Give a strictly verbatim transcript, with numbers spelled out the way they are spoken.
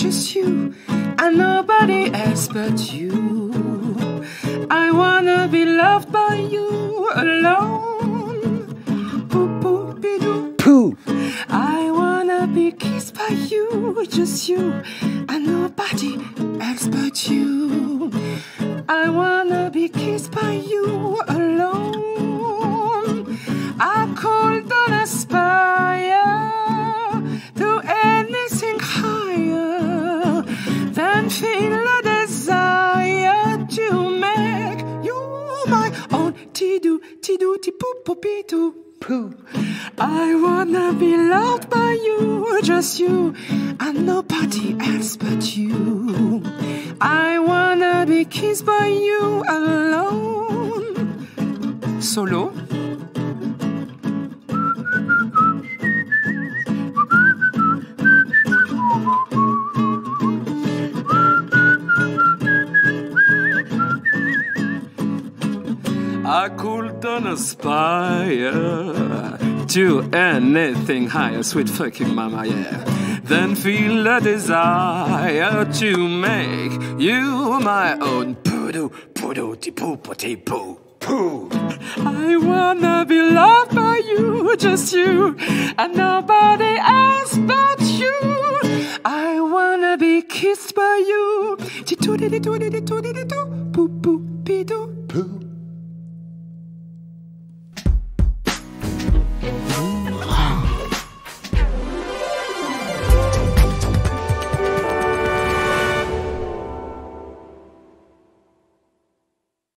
just you, and nobody else but you. I wanna be loved by you alone. Poo poo bidoo. Pooh. I wanna be kissed by you, just you, and nobody else but you. I wanna be kissed by you alone. I couldn't aspire to anything higher than feel a desire to make you my own. Ti-doo, ti-doo, ti-poo-poo-pee-doo. Pooh. I wanna be loved by you, just you, and nobody else but you. I wanna be kissed by you alone. Solo. I couldn't aspire to anything higher, sweet fucking mama, yeah, than feel a desire to make you my own. Poo-doo, poo-doo, ti-poo-poo-ti-poo. Pooh. I wanna be loved by you, just you, and nobody else but you. I wanna be kissed by you. Ti-doo-dee-dee-doo-dee-doo-dee-doo. Poo-poo-pee-doo.